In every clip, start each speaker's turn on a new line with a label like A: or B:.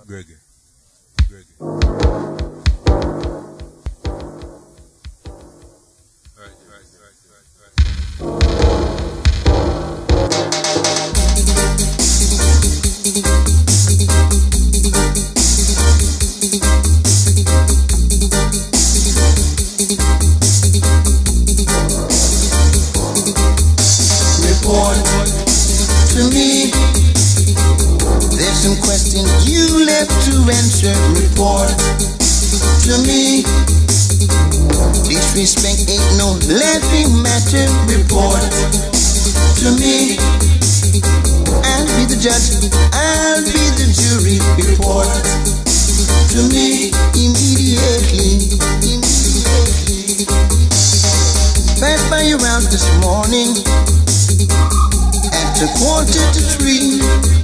A: Reggae.
B: Report to me. There's some questions you left to answer. Report to me. Disrespect ain't no laughing matter. Report to me. I'll be the judge, I'll be the jury. Report to me immediately. Passed by your house this morning at 2:45,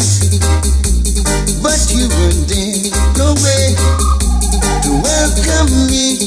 B: but you were there, no way to welcome me.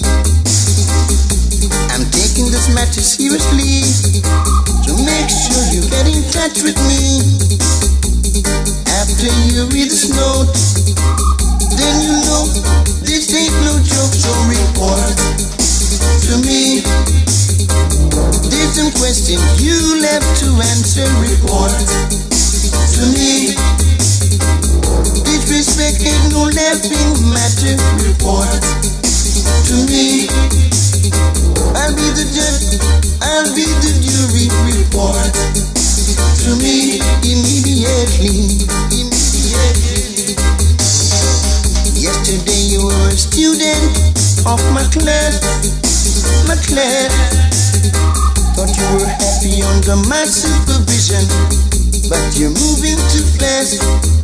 B: I'm taking this matter seriously to make sure you get in touch with me. After you read this note, then you know this ain't no joke, so report to me. There's some questions you left to answer. Report to me. Disrespect ain't no laughing matter. Report to me. I'll be the judge, I'll be the jury. Report to me immediately. Yesterday you were a student of my class. Thought you were happy under my supervision, but you're moving too fast.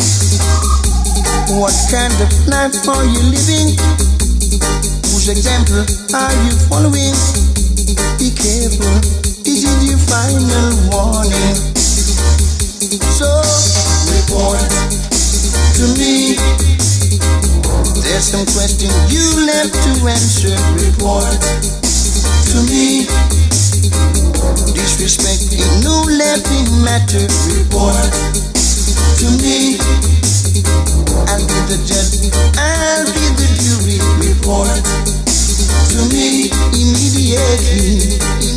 B: What kind of life are you living? Whose example are you following? Be careful, this is your final warning. So, report to me. There's some questions you left to answer. Report to me. Disrespect ain't no laughing matter. Report to me. I'll be the judge, I'll be the jury. Report to me immediately.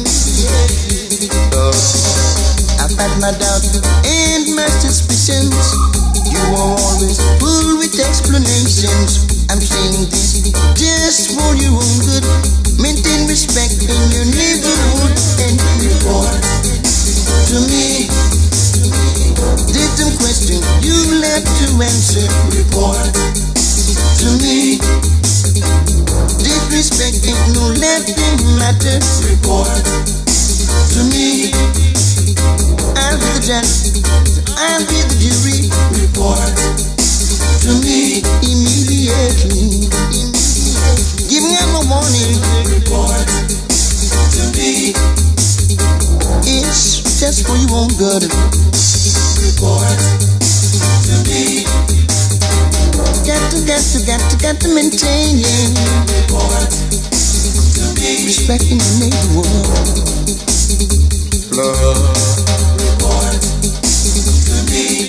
B: I've had my doubts and my suspicions. You are always full with explanations. I'm saying this just for your own good. Maintain respect in your neighborhood and report to me. There's some questions you left to answer. Report to me. Disrespect ain't no laughing matter. Report to me. I'll be the judge, I'll be the jury. Report to me immediately. Give me a warning. Report to me. It's just for your own good. Report to me. Got to maintain. Report to me. Respect in your neighborhood. Love. Report to me.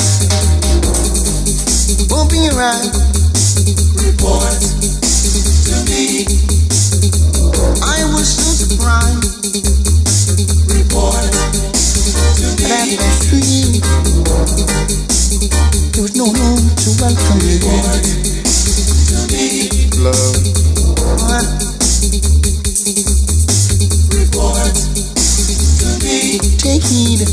B: Open your eyes. Report to me. I was so surprised. Report to me. But after that street, there was no one to welcome me. Report to me. Love. Report to me. Take heed.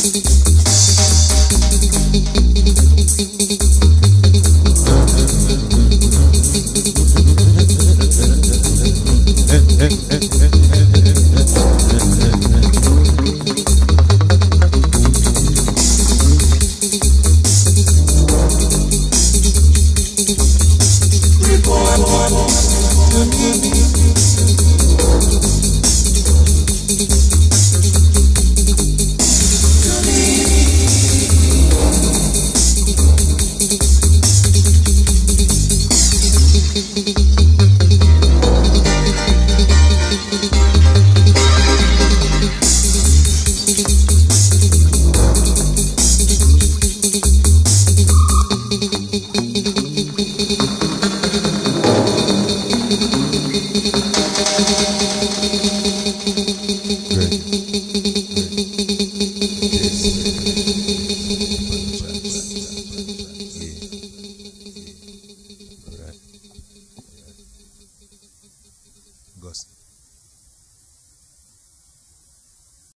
B: Thank you.